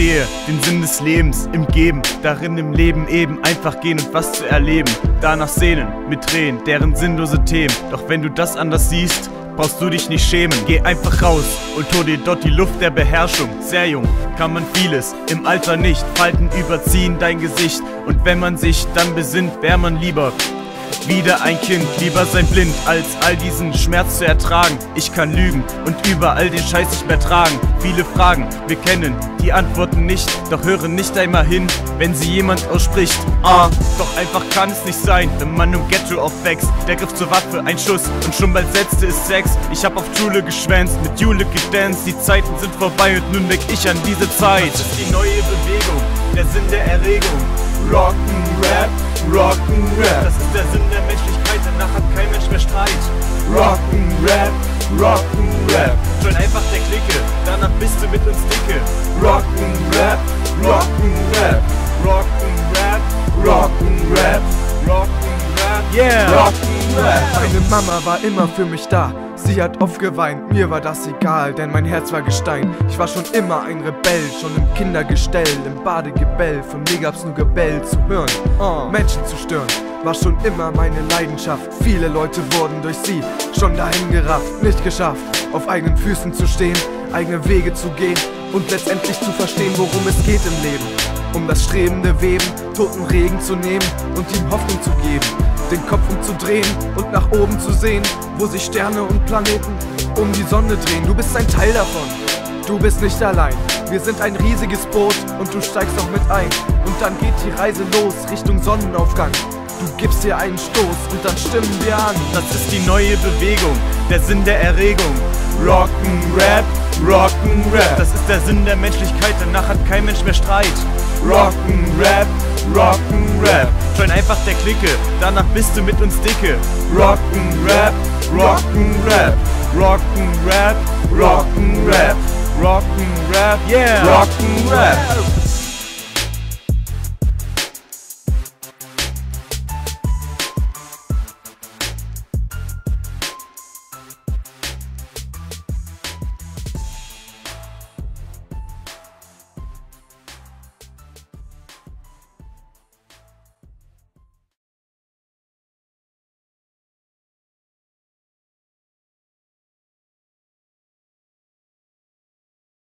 sehe den Sinn des Lebens im Geben, darin im Leben eben einfach gehen und was zu erleben. Danach sehnen mit Tränen, deren sinnlose Themen. Doch wenn du das anders siehst, brauchst du dich nicht schämen. Geh einfach raus und hol dir dort die Luft der Beherrschung. Sehr jung kann man vieles, im Alter nicht. Falten überziehen dein Gesicht und wenn man sich dann besinnt, wär man lieber wieder ein Kind, lieber sein blind, als all diesen Schmerz zu ertragen. Ich kann lügen und überall den Scheiß nicht mehr tragen. Viele Fragen, wir kennen die Antworten nicht, doch hören nicht einmal hin, wenn sie jemand ausspricht. Doch einfach kann es nicht sein, wenn man im Ghetto aufwächst. Der Griff zur Waffe, ein Schuss und schon bald setzte es Sex. Ich hab auf Schule geschwänzt, mit Jule gedanced. Die Zeiten sind vorbei und nun denk ich an diese Zeit. Das ist die neue Bewegung, der Sinn der Erregung. Rock'n'Rap, Rock'n'Rap. Das ist der Sinn der Menschlichkeit, danach hat kein Mensch mehr Streit. Rock'n'Rap, Rock'n'Rap. Join einfach der Clique, danach bist du mit uns dicke. Rock'n'Rap, Rock'n'Rap. Rock'n'Rap, Rock'n'Rap. Rock'n'Rap, yeah. Rock'n'Rap. Meine Mama war immer für mich da. Sie hat oft geweint, mir war das egal, denn mein Herz war Gestein. Ich war schon immer ein Rebell, schon im Kindergestell, im Badegebell. Von mir gab's nur Gebell zu hören, Menschen zu stören. War schon immer meine Leidenschaft. Viele Leute wurden durch sie schon dahin gerafft. Nicht geschafft, auf eigenen Füßen zu stehen, eigene Wege zu gehen und letztendlich zu verstehen, worum es geht im Leben. Um das strebende Weben, toten Regen zu nehmen und ihm Hoffnung zu geben. Den Kopf umzudrehen und nach oben zu sehen, wo sich Sterne und Planeten um die Sonne drehen. Du bist ein Teil davon, du bist nicht allein. Wir sind ein riesiges Boot und du steigst auch mit ein. Und dann geht die Reise los Richtung Sonnenaufgang. Du gibst dir einen Stoß und dann stimmen wir an. Das ist die neue Bewegung, der Sinn der Erregung. Rock'n'Rap, Rock'n'Rap. Das ist der Sinn der Menschlichkeit, danach hat kein Mensch mehr Streit. Rock'n'Rap, Rock'n'Rap. Join einfach der Clique, danach bist du mit uns dicke. Rock'n'Rap, Rock'n'Rap. Rock'n'Rap, Rock'n'Rap. Rock'n'Rap, yeah. Rock'n'Rap.